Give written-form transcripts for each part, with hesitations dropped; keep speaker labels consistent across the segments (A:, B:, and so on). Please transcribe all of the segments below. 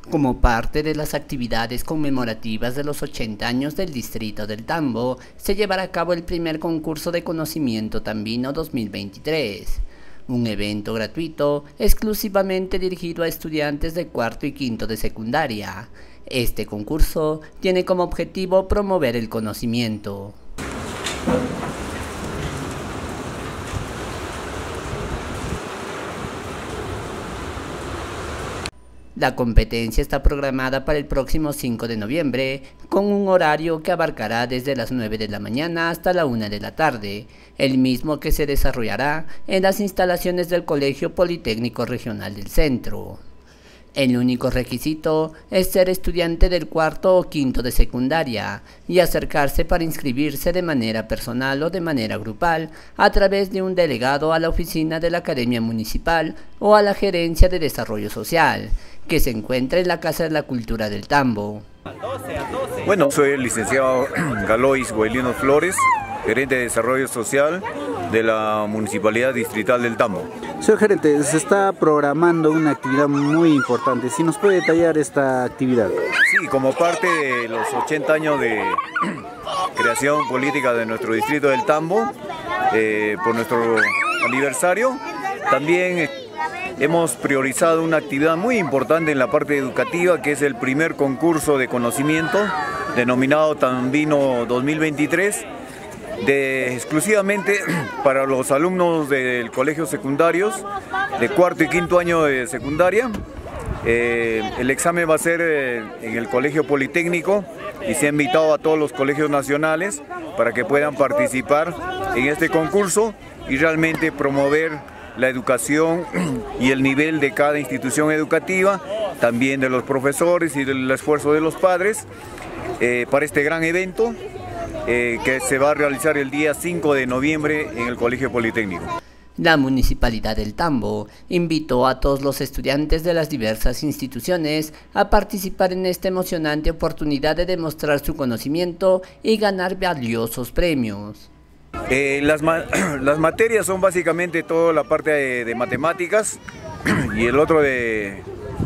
A: Como parte de las actividades conmemorativas de los 80 años del Distrito del Tambo, se llevará a cabo el primer concurso de conocimiento tambino 2023, un evento gratuito exclusivamente dirigido a estudiantes de cuarto y quinto de secundaria. Este concurso tiene como objetivo promover el conocimiento. La competencia está programada para el próximo 5 de noviembre, con un horario que abarcará desde las 9 de la mañana hasta la 1 de la tarde, el mismo que se desarrollará en las instalaciones del Colegio Politécnico Regional del Centro. El único requisito es ser estudiante del cuarto o quinto de secundaria y acercarse para inscribirse de manera personal o de manera grupal a través de un delegado a la oficina de la Academia Municipal o a la Gerencia de Desarrollo Social, que se encuentra en la Casa de la Cultura del Tambo.
B: Bueno, soy el licenciado Galois Guaylino Flores, gerente de Desarrollo Social de la Municipalidad Distrital del Tambo.
C: Señor gerente, se está programando una actividad muy importante. ¿Si nos puede detallar esta actividad?
B: Sí, como parte de los 80 años de creación política de nuestro Distrito del Tambo, por nuestro aniversario, también hemos priorizado una actividad muy importante en la parte educativa, que es el primer concurso de conocimiento denominado Tambino 2023, exclusivamente para los alumnos del colegio secundarios de cuarto y quinto año de secundaria. El examen va a ser en el Colegio Politécnico y se ha invitado a todos los colegios nacionales para que puedan participar en este concurso y realmente promover la educación y el nivel de cada institución educativa, también de los profesores y del esfuerzo de los padres para este gran evento que se va a realizar el día 5 de noviembre en el Colegio Politécnico.
A: La Municipalidad del Tambo invitó a todos los estudiantes de las diversas instituciones a participar en esta emocionante oportunidad de demostrar su conocimiento y ganar valiosos premios.
B: Las materias son básicamente toda la parte de matemáticas y el otro de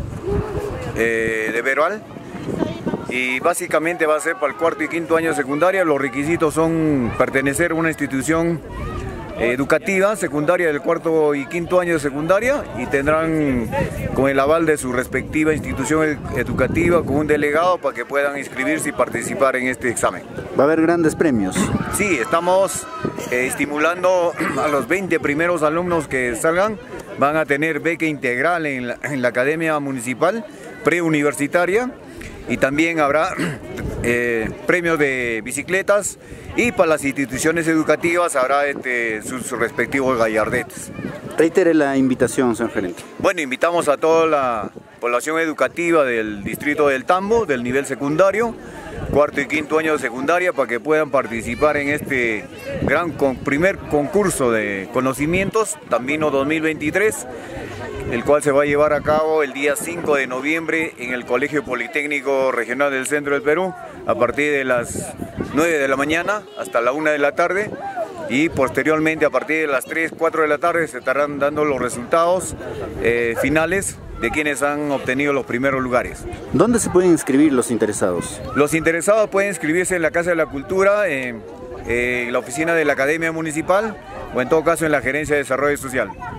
B: verbal. Y básicamente va a ser para el cuarto y quinto año de secundaria. Los requisitos son pertenecer a una institución educativa secundaria del cuarto y quinto año de secundaria y tendrán con el aval de su respectiva institución educativa con un delegado para que puedan inscribirse y participar en este examen.
C: ¿Va a haber grandes premios?
B: Sí, estamos estimulando a los 20 primeros alumnos que salgan. Van a tener beca integral en la Academia Municipal preuniversitaria. Y también habrá premios de bicicletas y para las instituciones educativas habrá sus respectivos gallardetes.
C: Reitere la invitación, señor gerente.
B: Bueno, invitamos a toda la población educativa del Distrito del Tambo, del nivel secundario, cuarto y quinto año de secundaria, para que puedan participar en este primer concurso de conocimientos, Tambino 2023, el cual se va a llevar a cabo el día 5 de noviembre en el Colegio Politécnico Regional del Centro del Perú, a partir de las 9 de la mañana hasta la 1 de la tarde, y posteriormente a partir de las 3, 4 de la tarde se estarán dando los resultados finales de quienes han obtenido los primeros lugares.
C: ¿Dónde se pueden inscribir los interesados?
B: Los interesados pueden inscribirse en la Casa de la Cultura, en la oficina de la Academia Municipal o en todo caso en la Gerencia de Desarrollo Social.